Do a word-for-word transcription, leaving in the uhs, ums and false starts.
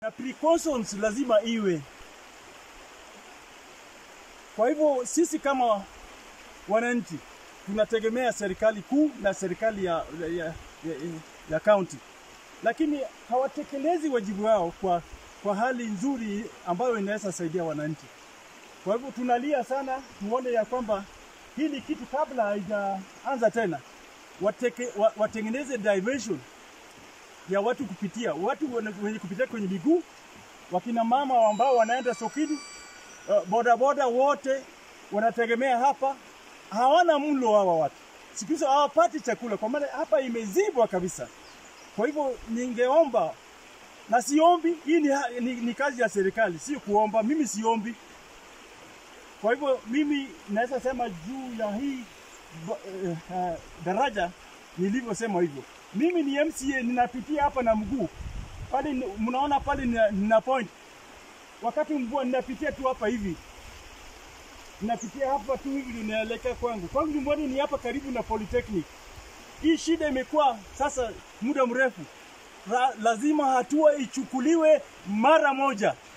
na precautions lazima iwe. Kwa hivyo sisi kama wananchi tunategemea serikali kuu na serikali ya ya, ya, ya county, lakini hawatekelezi wajibu wao kwa kwa hali nzuri ambayo inaweza saidia wananchi. Kwa hivyo tunalia sana, tuone ya kwamba hili kitu kabla haijaanza tena wateke, watengeneze diversion ya watu kupitia, watu wenye kupitia kwenye miguu, wakina mama ambao wanaenda sokini, uh, boda boda wote wanategemea hapa, hawana mlo hawa watu. Siku hizo hawapati chakula kwa maana hapa imezibwa kabisa. Kwa hivyo ningeomba, na siombi, hii ni, ni, ni kazi ya serikali, sio kuomba, mimi siombi. Kwa hivyo mimi naweza sema juu ya hii uh, uh, daraja nilivyosema hivyo. Mimi ni M C A, ninapitia hapa na mguu. Pale mnaona pale nina, nina point. Wakati mvua ninapitia tu hapa hivi. Ninapitia hapa tu hivi ninaelekea kwangu. Kwangu nyumbani ni hapa karibu na Polytechnic. Hii shida imekuwa sasa muda mrefu. Ra, lazima hatua ichukuliwe mara moja.